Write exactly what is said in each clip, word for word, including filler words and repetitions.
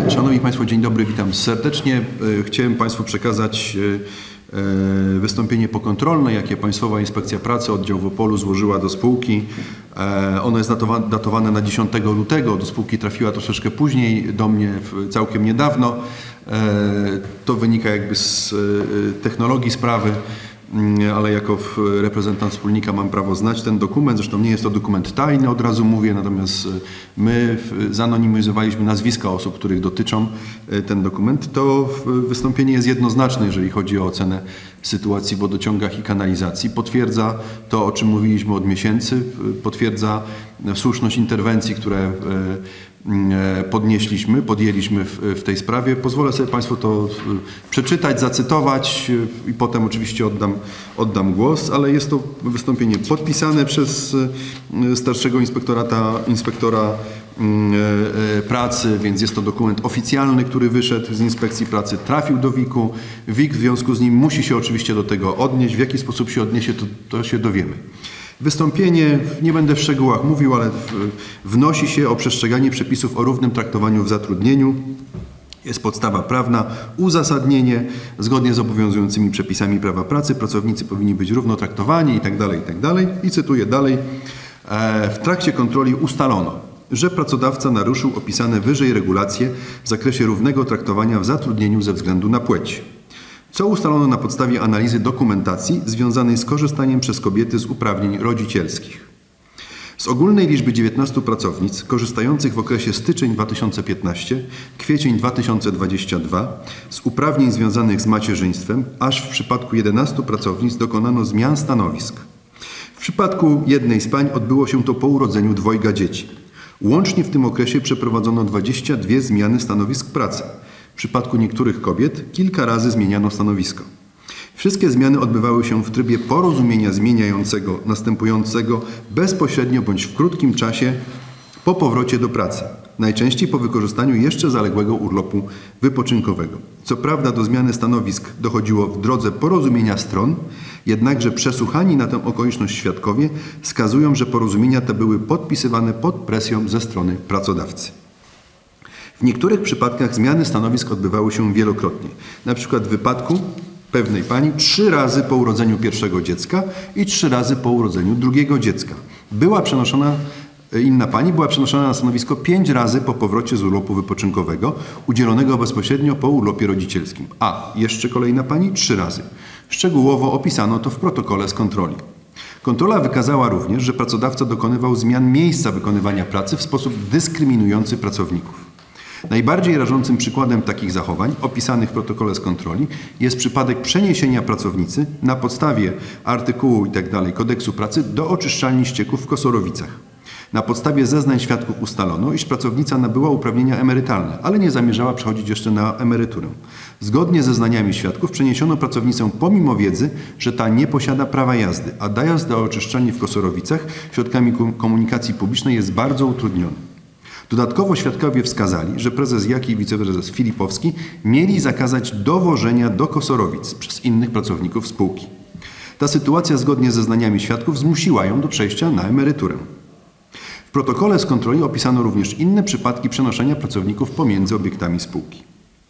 Szanowni Państwo, dzień dobry, witam serdecznie. Chciałem Państwu przekazać wystąpienie pokontrolne, jakie Państwowa Inspekcja Pracy oddział w Opolu złożyła do spółki. Ono jest datowane na dziesiątego lutego, do spółki trafiła troszeczkę później, do mnie całkiem niedawno. To wynika jakby z technologii sprawy, ale jako reprezentant wspólnika mam prawo znać ten dokument. Zresztą nie jest to dokument tajny, od razu mówię, natomiast my zanonimizowaliśmy nazwiska osób, których dotyczą ten dokument. To wystąpienie jest jednoznaczne, jeżeli chodzi o ocenę sytuacji w wodociągach i kanalizacji. Potwierdza to, o czym mówiliśmy od miesięcy, potwierdza słuszność interwencji, które podnieśliśmy, podjęliśmy w, w tej sprawie. Pozwolę sobie Państwu to przeczytać, zacytować i potem oczywiście oddam, oddam głos, ale jest to wystąpienie podpisane przez starszego inspektorata, inspektora pracy, więc jest to dokument oficjalny, który wyszedł z Inspekcji Pracy, trafił do wiku. WIK w związku z nim musi się oczywiście do tego odnieść. W jaki sposób się odniesie, to, to się dowiemy. Wystąpienie, nie będę w szczegółach mówił, ale wnosi się o przestrzeganie przepisów o równym traktowaniu w zatrudnieniu. Jest podstawa prawna, uzasadnienie. Zgodnie z obowiązującymi przepisami prawa pracy pracownicy powinni być równo traktowani itd., itd. I cytuję dalej. W trakcie kontroli ustalono, że pracodawca naruszył opisane wyżej regulacje w zakresie równego traktowania w zatrudnieniu ze względu na płeć, co ustalono na podstawie analizy dokumentacji związanej z korzystaniem przez kobiety z uprawnień rodzicielskich. Z ogólnej liczby dziewiętnastu pracownic korzystających w okresie styczeń dwa tysiące piętnasty - kwiecień dwa tysiące dwudziesty drugi z uprawnień związanych z macierzyństwem, aż w przypadku jedenastu pracownic dokonano zmian stanowisk. W przypadku jednej z pań odbyło się to po urodzeniu dwojga dzieci. Łącznie w tym okresie przeprowadzono dwadzieścia dwie zmiany stanowisk pracy. W przypadku niektórych kobiet kilka razy zmieniano stanowisko. Wszystkie zmiany odbywały się w trybie porozumienia zmieniającego następującego bezpośrednio bądź w krótkim czasie po powrocie do pracy, najczęściej po wykorzystaniu jeszcze zaległego urlopu wypoczynkowego. Co prawda do zmiany stanowisk dochodziło w drodze porozumienia stron, jednakże przesłuchani na tę okoliczność świadkowie wskazują, że porozumienia te były podpisywane pod presją ze strony pracodawcy. W niektórych przypadkach zmiany stanowisk odbywały się wielokrotnie. Na przykład w wypadku pewnej pani trzy razy po urodzeniu pierwszego dziecka i trzy razy po urodzeniu drugiego dziecka. Była przenoszona, inna pani była przenoszona na stanowisko pięć razy po powrocie z urlopu wypoczynkowego udzielonego bezpośrednio po urlopie rodzicielskim. A jeszcze kolejna pani trzy razy. Szczegółowo opisano to w protokole z kontroli. Kontrola wykazała również, że pracodawca dokonywał zmian miejsca wykonywania pracy w sposób dyskryminujący pracowników. Najbardziej rażącym przykładem takich zachowań opisanych w protokole z kontroli jest przypadek przeniesienia pracownicy na podstawie artykułu itd. Kodeksu pracy do oczyszczalni ścieków w Kosorowicach. Na podstawie zeznań świadków ustalono, iż pracownica nabyła uprawnienia emerytalne, ale nie zamierzała przechodzić jeszcze na emeryturę. Zgodnie ze zeznaniami świadków przeniesiono pracownicę pomimo wiedzy, że ta nie posiada prawa jazdy, a dojazd do oczyszczalni w Kosorowicach środkami komunikacji publicznej jest bardzo utrudniony. Dodatkowo świadkowie wskazali, że prezes Jaki i wiceprezes Filipowski mieli zakazać dowożenia do Kosorowic przez innych pracowników spółki. Ta sytuacja zgodnie ze zeznaniami świadków zmusiła ją do przejścia na emeryturę. W protokole z kontroli opisano również inne przypadki przenoszenia pracowników pomiędzy obiektami spółki.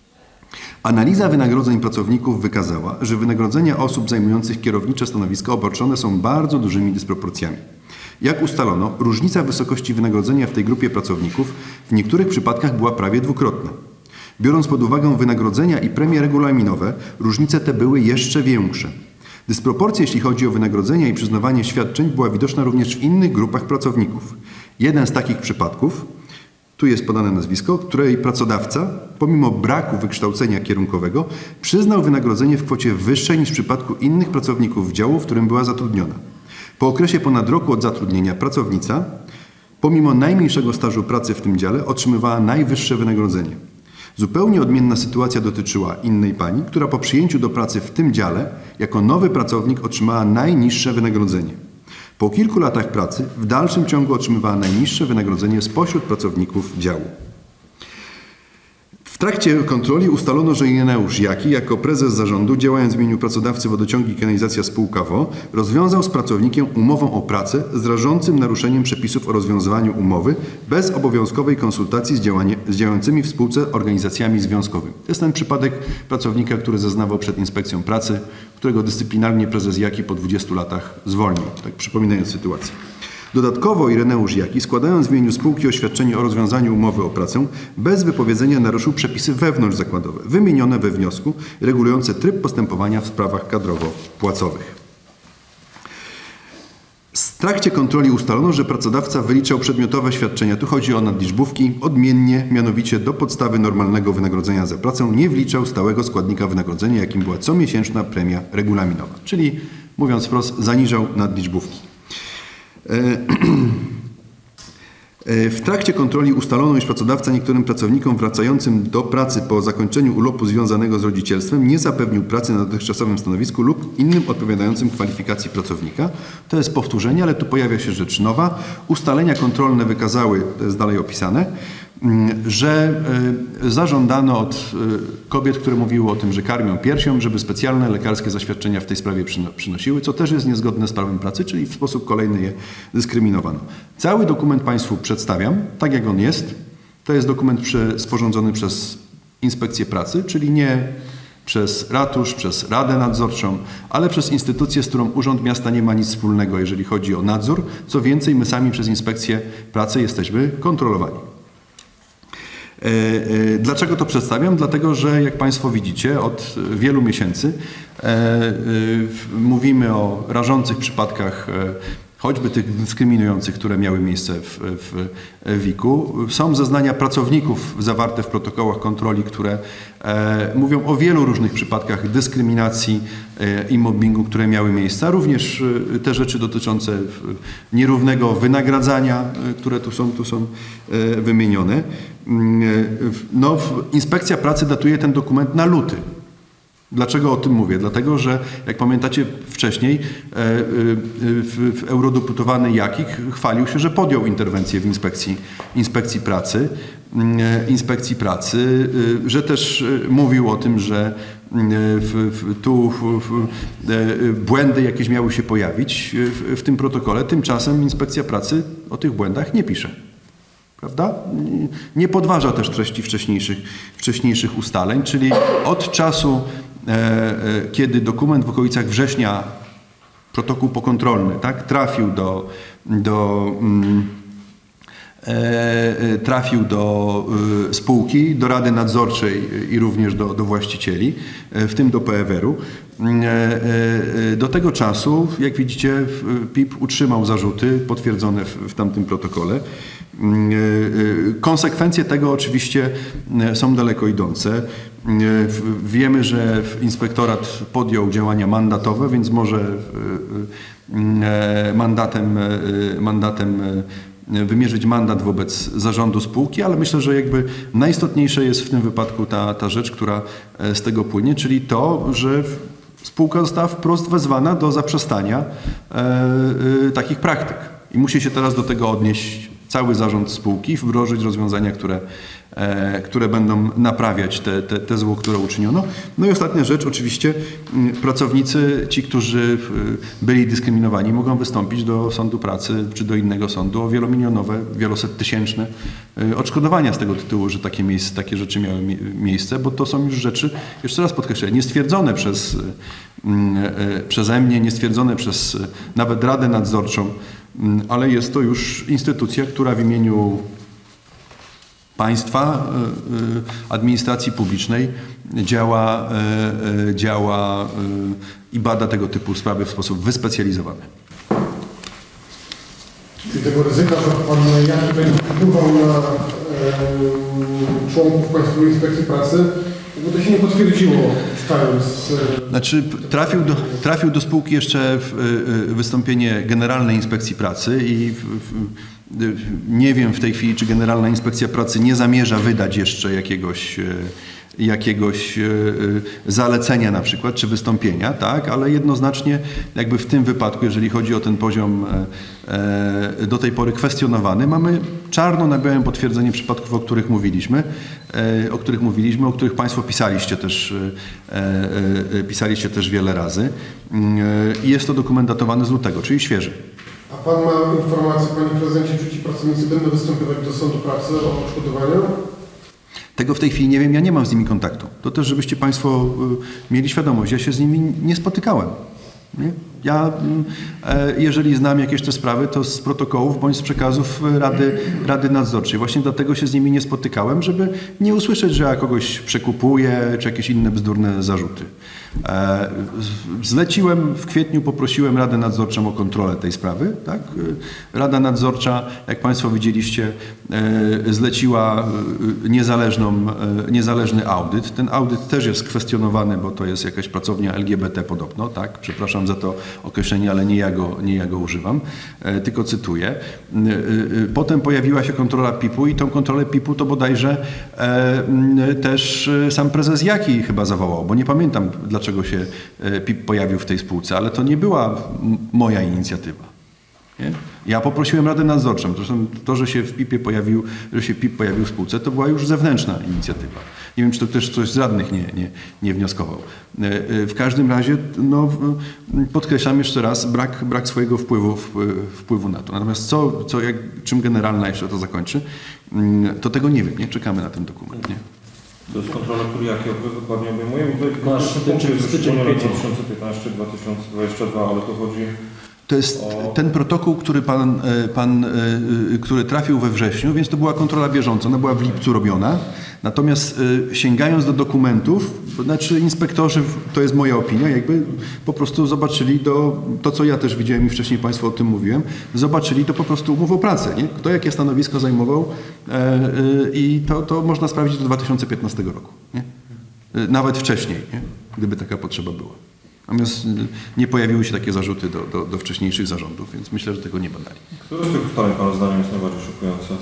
Analiza wynagrodzeń pracowników wykazała, że wynagrodzenia osób zajmujących kierownicze stanowiska obarczone są bardzo dużymi dysproporcjami. Jak ustalono, różnica wysokości wynagrodzenia w tej grupie pracowników w niektórych przypadkach była prawie dwukrotna. Biorąc pod uwagę wynagrodzenia i premie regulaminowe, różnice te były jeszcze większe. Dysproporcja, jeśli chodzi o wynagrodzenia i przyznawanie świadczeń, była widoczna również w innych grupach pracowników. Jeden z takich przypadków, tu jest podane nazwisko, której pracodawca, pomimo braku wykształcenia kierunkowego, przyznał wynagrodzenie w kwocie wyższej niż w przypadku innych pracowników działu, w którym była zatrudniona. Po okresie ponad roku od zatrudnienia pracownica, pomimo najmniejszego stażu pracy w tym dziale, otrzymywała najwyższe wynagrodzenie. Zupełnie odmienna sytuacja dotyczyła innej pani, która po przyjęciu do pracy w tym dziale jako nowy pracownik otrzymała najniższe wynagrodzenie. Po kilku latach pracy w dalszym ciągu otrzymywała najniższe wynagrodzenie spośród pracowników działu. W trakcie kontroli ustalono, że Ireneusz Jaki jako prezes zarządu, działając w imieniu pracodawcy Wodociągi i Kanalizacja Spółka W O, rozwiązał z pracownikiem umowę o pracę z rażącym naruszeniem przepisów o rozwiązywaniu umowy bez obowiązkowej konsultacji z, działanie, z działającymi w spółce organizacjami związkowymi. To jest ten przypadek pracownika, który zeznawał przed inspekcją pracy, którego dyscyplinarnie prezes Jaki po dwudziestu latach zwolnił, tak przypominając sytuację. Dodatkowo Ireneusz Jaki, składając w imieniu spółki oświadczenie o rozwiązaniu umowy o pracę, bez wypowiedzenia naruszył przepisy wewnątrzzakładowe, wymienione we wniosku, regulujące tryb postępowania w sprawach kadrowo-płacowych. W trakcie kontroli ustalono, że pracodawca wyliczał przedmiotowe świadczenia, tu chodzi o nadliczbówki, odmiennie, mianowicie do podstawy normalnego wynagrodzenia za pracę nie wliczał stałego składnika wynagrodzenia, jakim była comiesięczna premia regulaminowa, czyli mówiąc wprost, zaniżał nadliczbówki. W trakcie kontroli ustalono, iż pracodawca niektórym pracownikom wracającym do pracy po zakończeniu urlopu związanego z rodzicielstwem nie zapewnił pracy na dotychczasowym stanowisku lub innym odpowiadającym kwalifikacji pracownika. To jest powtórzenie, ale tu pojawia się rzecz nowa. Ustalenia kontrolne wykazały, to jest dalej opisane, że zażądano od kobiet, które mówiły o tym, że karmią piersią, żeby specjalne lekarskie zaświadczenia w tej sprawie przynosiły, co też jest niezgodne z prawem pracy, czyli w sposób kolejny je dyskryminowano. Cały dokument Państwu przedstawiam, tak jak on jest. To jest dokument sporządzony przez Inspekcję Pracy, czyli nie przez ratusz, przez Radę Nadzorczą, ale przez instytucję, z którą Urząd Miasta nie ma nic wspólnego, jeżeli chodzi o nadzór. Co więcej, my sami przez Inspekcję Pracy jesteśmy kontrolowani. Dlaczego to przedstawiam? Dlatego, że jak Państwo widzicie, od wielu miesięcy mówimy o rażących przypadkach, choćby tych dyskryminujących, które miały miejsce w, w wiku. Są zeznania pracowników zawarte w protokołach kontroli, które e, mówią o wielu różnych przypadkach dyskryminacji e, i mobbingu, które miały miejsce. Również e, te rzeczy dotyczące nierównego wynagradzania, e, które tu są, tu są e, wymienione. E, no, Inspekcja Pracy datuje ten dokument na luty. Dlaczego o tym mówię? Dlatego, że jak pamiętacie wcześniej, w eurodeputowany Jaki chwalił się, że podjął interwencję w inspekcji, inspekcji pracy, inspekcji pracy, że też mówił o tym, że w, w, tu w, w, błędy jakieś miały się pojawić w, w tym protokole. Tymczasem Inspekcja Pracy o tych błędach nie pisze. Prawda? Nie podważa też treści wcześniejszych, wcześniejszych ustaleń, czyli od czasu, e, kiedy dokument w okolicach września, protokół pokontrolny, tak, trafił do, do, mm, e, trafił do e, spółki, do Rady Nadzorczej i również do, do właścicieli, e, w tym do P F R u. E, e, do tego czasu, jak widzicie, P I P utrzymał zarzuty potwierdzone w, w tamtym protokole. Konsekwencje tego oczywiście są daleko idące. Wiemy, że inspektorat podjął działania mandatowe, więc może mandatem, mandatem wymierzyć mandat wobec zarządu spółki, ale myślę, że jakby najistotniejsza jest w tym wypadku ta, ta rzecz, która z tego płynie, czyli to, że spółka została wprost wezwana do zaprzestania takich praktyk i musi się teraz do tego odnieść cały zarząd spółki, wdrożyć rozwiązania, które, e, które będą naprawiać te, te, te zło, które uczyniono. No i ostatnia rzecz, oczywiście pracownicy, ci, którzy byli dyskryminowani, mogą wystąpić do Sądu Pracy czy do innego sądu o wielomilionowe, wielosettysięczne odszkodowania z tego tytułu, że takie, miejsce, takie rzeczy miały miejsce, bo to są już rzeczy, jeszcze raz podkreślę, nie stwierdzone przez, przeze mnie, nie stwierdzone przez nawet Radę Nadzorczą, ale jest to już instytucja, która w imieniu państwa, administracji publicznej działa, działa i bada tego typu sprawy w sposób wyspecjalizowany. Czyli tego ryzyka, że pan Jaki będzie wpływał na e, członków Państwowej Inspekcji Pracy, bo to się nie potwierdziło, czytając. Znaczy, trafił do, trafił do spółki jeszcze w, y, wystąpienie Generalnej Inspekcji Pracy i w, w, nie wiem w tej chwili, czy Generalna Inspekcja Pracy nie zamierza wydać jeszcze jakiegoś, y, jakiegoś zalecenia na przykład, czy wystąpienia, tak? Ale jednoznacznie jakby w tym wypadku, jeżeli chodzi o ten poziom do tej pory kwestionowany, mamy czarno na białym potwierdzenie przypadków, o których mówiliśmy, o których mówiliśmy, o których Państwo pisaliście też, pisaliście też wiele razy i jest to dokumentowane z lutego, czyli świeży. A Pan ma informację, Panie Prezydencie, czy ci pracownicy będą występować do Sądu Pracy o odszkodowania? Tego w tej chwili nie wiem, ja nie mam z nimi kontaktu. To też, żebyście Państwo mieli świadomość, ja się z nimi nie spotykałem. Nie? Ja, jeżeli znam jakieś te sprawy, to z protokołów bądź z przekazów Rady, Rady Nadzorczej. Właśnie dlatego się z nimi nie spotykałem, żeby nie usłyszeć, że ja kogoś przekupuję, czy jakieś inne bzdurne zarzuty. Zleciłem w kwietniu, poprosiłem Radę Nadzorczą o kontrolę tej sprawy. Tak? Rada Nadzorcza, jak Państwo widzieliście, zleciła niezależną, niezależny audyt. Ten audyt też jest kwestionowany, bo to jest jakaś pracownia L G B T podobno. Tak? Przepraszam za to określenie, ale nie ja go, nie ja go używam, tylko cytuję. Potem pojawiła się kontrola P I P-u i tą kontrolę P I P-u to bodajże też sam prezes Jaki chyba zawołał, bo nie pamiętam, dlaczego się P I P pojawił w tej spółce, ale to nie była moja inicjatywa. Nie? Ja poprosiłem Radę Nadzorczą. Zresztą to, że się w P I P-ie pojawił, że się P I P pojawił w spółce, to była już zewnętrzna inicjatywa. Nie wiem, czy to też ktoś z radnych nie, nie, nie wnioskował. W każdym razie no, podkreślam jeszcze raz brak, brak swojego wpływu, wpływu na to. Natomiast co, co jak, czym generalna jeszcze to zakończy, to tego nie wiem. Nie czekamy na ten dokument. Nie? To jest kontrola, który jaki okres dokładnie obejmuje? Bo Masz styczeń, styczeń dwa tysiące piętnasty dwa tysiące dwudziesty drugi, ale to chodzi... To jest ten protokół, który, pan, pan, który trafił we wrześniu, więc to była kontrola bieżąca, ona była w lipcu robiona. Natomiast sięgając do dokumentów, to znaczy inspektorzy, to jest moja opinia, jakby po prostu zobaczyli do, to co ja też widziałem i wcześniej Państwu o tym mówiłem, zobaczyli to po prostu umowę o pracę, nie? Kto jakie stanowisko zajmował i to, to można sprawdzić do dwa tysiące piętnastego roku, nie? Nawet wcześniej, nie? Gdyby taka potrzeba była. Natomiast nie pojawiły się takie zarzuty do, do, do wcześniejszych zarządów, więc myślę, że tego nie badali. Które z tych ustaleń Pana zdaniem jest najbardziej szokujące?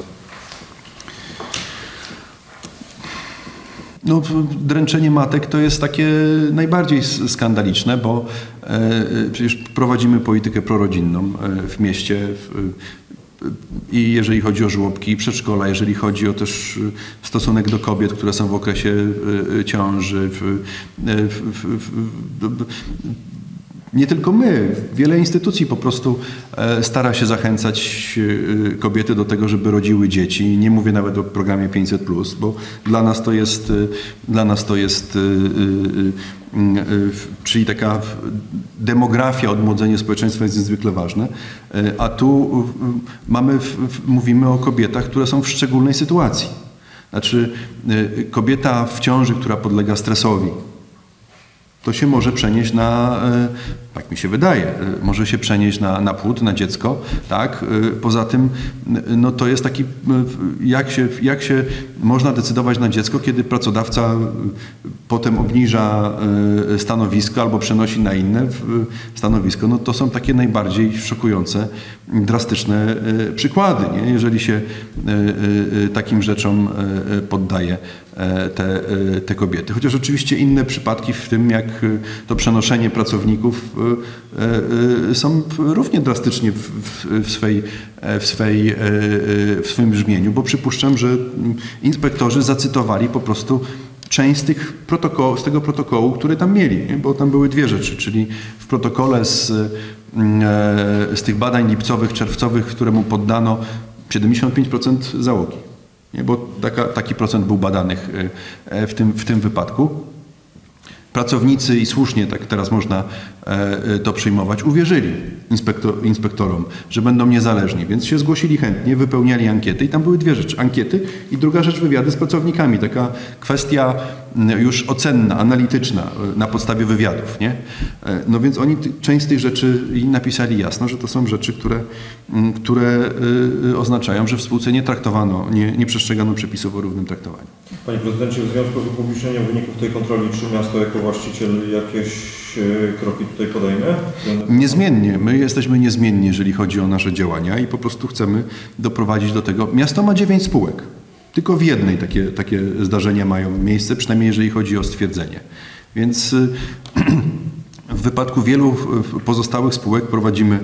No, dręczenie matek to jest takie najbardziej skandaliczne, bo e, przecież prowadzimy politykę prorodzinną w mieście w, i jeżeli chodzi o żłobki, przedszkola, jeżeli chodzi o też stosunek do kobiet, które są w okresie ciąży, w, w, w, w, nie tylko my, wiele instytucji po prostu stara się zachęcać kobiety do tego, żeby rodziły dzieci. Nie mówię nawet o programie pięćset plus, bo dla nas to jest, dla nas to jest czyli taka demografia, odmłodzenie społeczeństwa jest niezwykle ważne, a tu mamy, mówimy o kobietach, które są w szczególnej sytuacji. Znaczy kobieta w ciąży, która podlega stresowi, to się może przenieść na, tak mi się wydaje, może się przenieść na, na płód, na dziecko, tak? Poza tym, no to jest taki, jak się, jak się można decydować na dziecko, kiedy pracodawca potem obniża stanowisko albo przenosi na inne stanowisko, no to są takie najbardziej szokujące, drastyczne przykłady, nie? Jeżeli się takim rzeczom poddaje te, te kobiety. Chociaż oczywiście inne przypadki, w tym jak to przenoszenie pracowników, są równie drastycznie w, w, swej, w, swej, w swoim brzmieniu, bo przypuszczam, że inspektorzy zacytowali po prostu część z, tych protokołów, z tego protokołu, który tam mieli, nie? Bo tam były dwie rzeczy, czyli w protokole z, z tych badań lipcowych, czerwcowych, któremu poddano siedemdziesiąt pięć procent załogi. Nie, bo taka, taki procent był badanych w tym, w tym wypadku. Pracownicy, i słusznie tak teraz można to przyjmować, uwierzyli inspektor, inspektorom, że będą niezależni, więc się zgłosili chętnie, wypełniali ankiety i tam były dwie rzeczy. Ankiety i druga rzecz wywiady z pracownikami. Taka kwestia już ocenna, analityczna na podstawie wywiadów. Nie? No więc oni część z tych rzeczy napisali jasno, że to są rzeczy, które, które oznaczają, że w spółce nie traktowano, nie, nie przestrzegano przepisów o równym traktowaniu. Panie Prezydencie, w związku z upublicznieniem wyników tej kontroli, czy miasto jako właściciel jakieś kroki tutaj podejmie? Niezmiennie. My jesteśmy niezmienni, jeżeli chodzi o nasze działania i po prostu chcemy doprowadzić do tego. Miasto ma dziewięć spółek. Tylko w jednej takie, takie zdarzenia mają miejsce, przynajmniej jeżeli chodzi o stwierdzenie. Więc w wypadku wielu pozostałych spółek prowadzimy,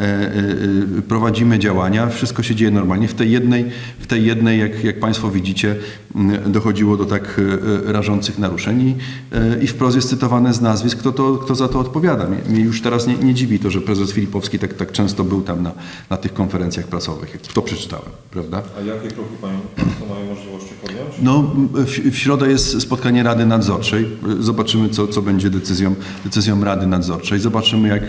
prowadzimy działania, wszystko się dzieje normalnie. W tej jednej, w tej jednej jak, jak Państwo widzicie, dochodziło do tak rażących naruszeń i, i wprost jest cytowane z nazwisk, kto, to, kto za to odpowiada. Mnie, mnie już teraz nie, nie dziwi to, że prezes Filipowski tak, tak często był tam na, na tych konferencjach prasowych, jak to przeczytałem, prawda? A jakie kroki Państwo mają możliwości podjąć? No, w, w środę jest spotkanie Rady Nadzorczej. Zobaczymy, co, co będzie decyzją, decyzją Rady Nadzorczej. Zobaczymy, jak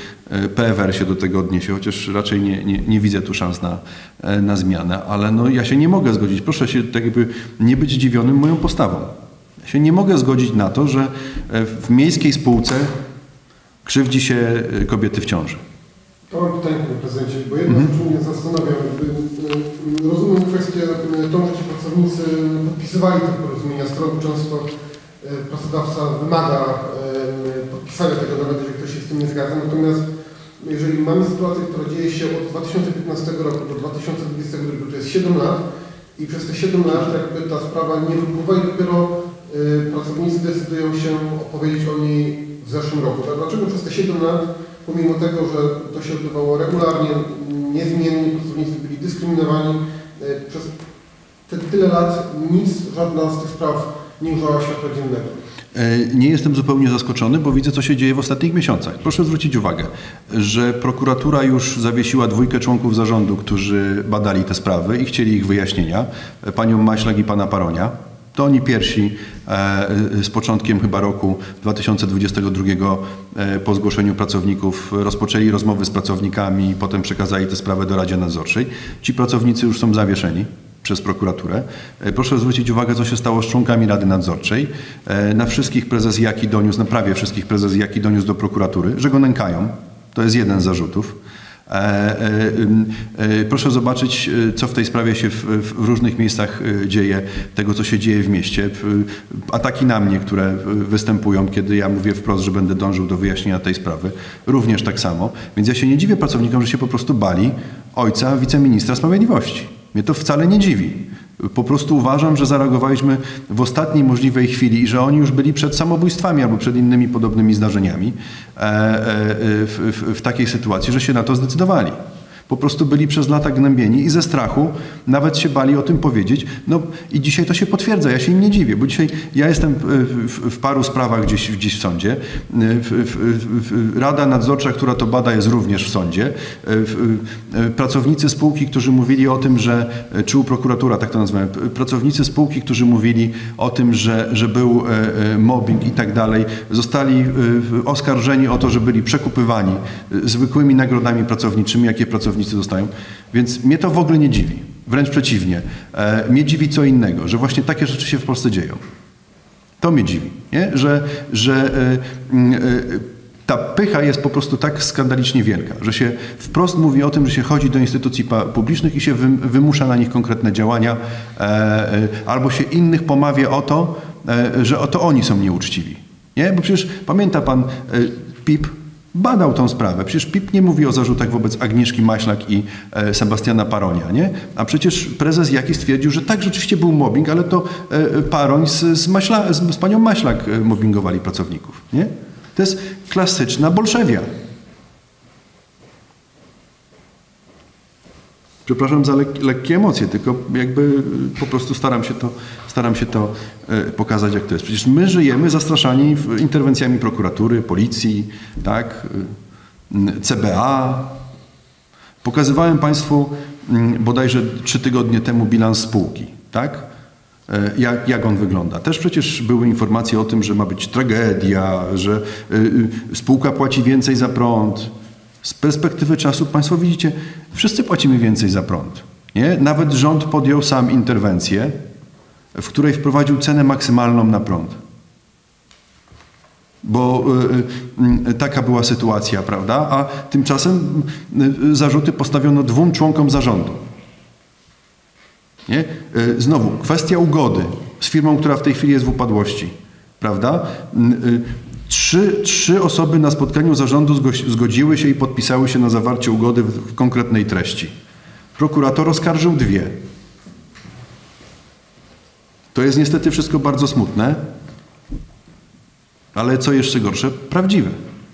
P F R się do tego odniesie, chociaż raczej nie, nie, nie widzę tu szans na, na zmianę, ale no, ja się nie mogę zgodzić. Proszę się tak jakby nie być zdziwionym moją postawą. Ja się nie mogę zgodzić na to, że w miejskiej spółce krzywdzi się kobiety w ciąży. To mam pytanie, panie prezydencie, bo jedna rzecz mm-hmm. mnie zastanawia. Rozumiem kwestię tą, że ci pracownicy podpisywali te porozumienia, strony często pracodawca wymaga podpisania tego, nawet jeżeli ktoś się z tym nie zgadza. Natomiast jeżeli mamy sytuację, która dzieje się od dwa tysiące piętnastego roku do dwa tysiące dwudziestego drugiego, to jest siedem lat i przez te siedem lat jakby ta sprawa nie wypływa i dopiero pracownicy decydują się opowiedzieć o niej w zeszłym roku. Tak? Dlaczego przez te siedem lat, pomimo tego, że to się odbywało regularnie, niezmiennie, pracownicy byli dyskryminowani, przez te tyle lat nic, żadna z tych spraw nie ujrzała światła dziennego? Nie jestem zupełnie zaskoczony, bo widzę, co się dzieje w ostatnich miesiącach. Proszę zwrócić uwagę, że prokuratura już zawiesiła dwójkę członków zarządu, którzy badali te sprawy i chcieli ich wyjaśnienia, panią Maślak i pana Paronia. To oni pierwsi z początkiem chyba roku dwa tysiące dwudziestego drugiego po zgłoszeniu pracowników rozpoczęli rozmowy z pracownikami i potem przekazali tę sprawę do Radzie Nadzorczej. Ci pracownicy już są zawieszeni przez prokuraturę. Proszę zwrócić uwagę, co się stało z członkami Rady Nadzorczej. Na wszystkich prezes Jaki doniósł, na prawie wszystkich prezes Jaki doniósł do prokuratury, że go nękają. To jest jeden z zarzutów. Proszę zobaczyć, co w tej sprawie się w, w różnych miejscach dzieje, tego, co się dzieje w mieście. Ataki na mnie, które występują, kiedy ja mówię wprost, że będę dążył do wyjaśnienia tej sprawy, również tak samo. Więc ja się nie dziwię pracownikom, że się po prostu bali ojca wiceministra sprawiedliwości. Mnie to wcale nie dziwi. Po prostu uważam, że zareagowaliśmy w ostatniej możliwej chwili i że oni już byli przed samobójstwami albo przed innymi podobnymi zdarzeniami w, w, w takiej sytuacji, że się na to zdecydowali. Po prostu byli przez lata gnębieni i ze strachu nawet się bali o tym powiedzieć. No i dzisiaj to się potwierdza, ja się im nie dziwię, bo dzisiaj ja jestem w, w paru sprawach gdzieś, gdzieś w sądzie. W, w, w, Rada Nadzorcza, która to bada, jest również w sądzie. W, pracownicy spółki, którzy mówili o tym, że, czy u prokuratura, tak to nazywamy, pracownicy spółki, którzy mówili o tym, że, że był mobbing i tak dalej, zostali oskarżeni o to, że byli przekupywani zwykłymi nagrodami pracowniczymi, jakie pracownicy dostają, więc mnie to w ogóle nie dziwi. Wręcz przeciwnie. E, mnie dziwi co innego, że właśnie takie rzeczy się w Polsce dzieją. To mnie dziwi, nie? Że, że e, e, ta pycha jest po prostu tak skandalicznie wielka, że się wprost mówi o tym, że się chodzi do instytucji publicznych i się wy, wymusza na nich konkretne działania, e, e, albo się innych pomawia o to, e, że oto oni są nieuczciwi. Nie? Bo przecież pamięta pan e, P I P, badał tą sprawę. Przecież P I P nie mówi o zarzutach wobec Agnieszki Maślak i e, Sebastiana Paronia, nie? A przecież prezes Jaki stwierdził, że tak, rzeczywiście był mobbing, ale to e, Paroń z, z, Maśla, z, z panią Maślak mobbingowali pracowników, nie? To jest klasyczna bolszewia. Przepraszam za lek lekkie emocje, tylko jakby po prostu staram się to, staram się to e, pokazać, jak to jest. Przecież my żyjemy zastraszani interwencjami prokuratury, policji, tak, C B A. Pokazywałem Państwu m, bodajże trzy tygodnie temu bilans spółki, tak? E, jak, jak on wygląda. Też przecież były informacje o tym, że ma być tragedia, że y, y, spółka płaci więcej za prąd. Z perspektywy czasu Państwo widzicie, wszyscy płacimy więcej za prąd. Nie? Nawet rząd podjął sam interwencję, w której wprowadził cenę maksymalną na prąd. Bo y, y, taka była sytuacja, prawda? A tymczasem y, zarzuty postawiono dwóm członkom zarządu. Nie? Y, znowu, kwestia ugody z firmą, która w tej chwili jest w upadłości, prawda? Y, y, Trzy, trzy osoby na spotkaniu zarządu zgodziły się i podpisały się na zawarcie ugody w konkretnej treści. Prokurator oskarżył dwie. To jest niestety wszystko bardzo smutne, ale co jeszcze gorsze, prawdziwe.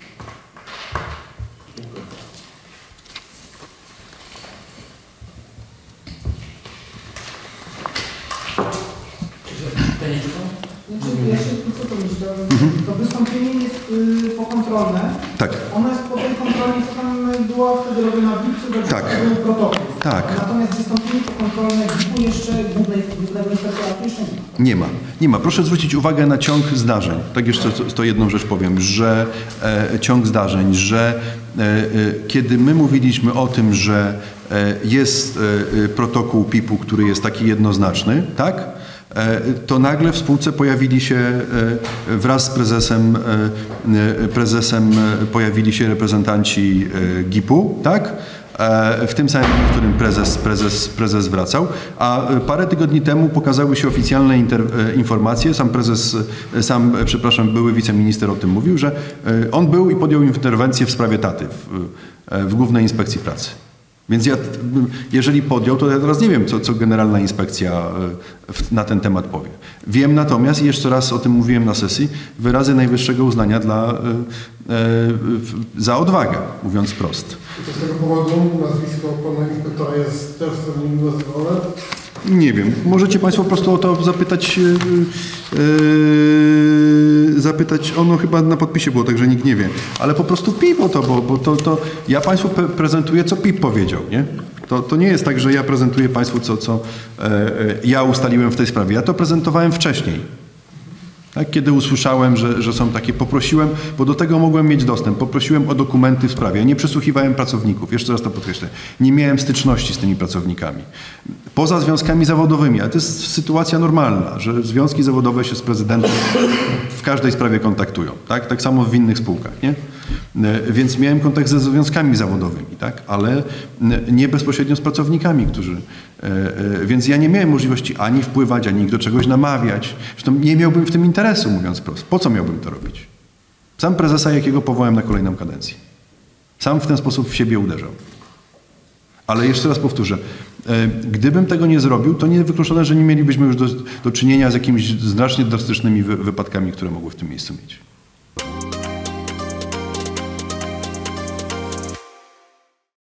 Znaczy, ja się krótko pomyślę, to wystąpienie jest y, pokontrolne. Tak. Ono jest po tej kontroli, co tam było wtedy robione w lipcu, do Tak. był protokół. Tak. Natomiast wystąpienie pokontrolne G I P-u jeszcze głównej, głównego inspektoratu jeszcze nie ma. Nie ma. Nie ma. Proszę zwrócić uwagę na ciąg zdarzeń. Tak jeszcze to, to jedną rzecz powiem, że e, ciąg zdarzeń, że e, e, kiedy my mówiliśmy o tym, że e, jest e, protokół P I P-u, który jest taki jednoznaczny, tak? To nagle w spółce pojawili się wraz z prezesem, prezesem pojawili się reprezentanci G I P-u, tak? W tym samym dniu, w którym prezes, prezes, prezes wracał, a parę tygodni temu pokazały się oficjalne informacje, sam prezes, sam, przepraszam, były wiceminister o tym mówił, że on był i podjął interwencję w sprawie taty w, w Głównej Inspekcji Pracy. Więc ja, jeżeli podjął, to ja teraz nie wiem, co, co Generalna Inspekcja na ten temat powie. Wiem natomiast, i jeszcze raz o tym mówiłem na sesji, wyrazy najwyższego uznania dla, e, e, za odwagę, mówiąc prosto. I to z tego powodu nazwisko pana inspektora jest też nim nazywane? Nie wiem. Możecie Państwo po prostu o to zapytać, yy, yy, zapytać, ono chyba na podpisie było, także nikt nie wie. Ale po prostu P I P o to, bo, bo to, to ja Państwu pre prezentuję, co P I P powiedział, nie? To, to nie jest tak, że ja prezentuję Państwu, co, co e, e, ja ustaliłem w tej sprawie. Ja to prezentowałem wcześniej. Tak, kiedy usłyszałem, że, że są takie, poprosiłem, bo do tego mogłem mieć dostęp, poprosiłem o dokumenty w sprawie. Ja nie przesłuchiwałem pracowników, jeszcze raz to podkreślę. Nie miałem styczności z tymi pracownikami. Poza związkami zawodowymi, ale to jest sytuacja normalna, że związki zawodowe się z prezydentem w każdej sprawie kontaktują. Tak, tak samo w innych spółkach, nie? Więc miałem kontakt ze związkami zawodowymi, tak? Ale nie bezpośrednio z pracownikami, którzy... Więc ja nie miałem możliwości ani wpływać, ani ich do czegoś namawiać. Zresztą nie miałbym w tym interesu, mówiąc prosto. Po co miałbym to robić? Sam prezesa, jakiego powołałem na kolejną kadencję. Sam w ten sposób w siebie uderzał. Ale jeszcze raz powtórzę, gdybym tego nie zrobił, to nie wykluczone, że nie mielibyśmy już do, do czynienia z jakimiś znacznie drastycznymi wy, wypadkami, które mogły w tym miejscu mieć.